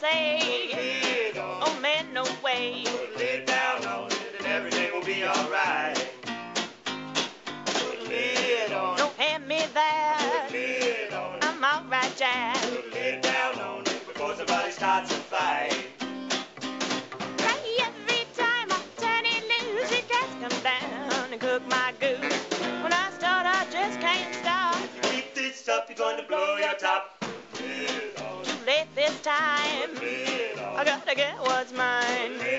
say, oh man, no way. Put a lid down on it and everything will be alright. Put a lid on it. Don't hand me that. Put a lid on it. I'm alright, Jack. Put a lid down on it before somebody starts a fight. Every time I turn it loose, you guys come down and cook my goose. When I start, I just can't stop. If you keep this up, you're going to blow your top. Too late this time. I gotta get what's mine.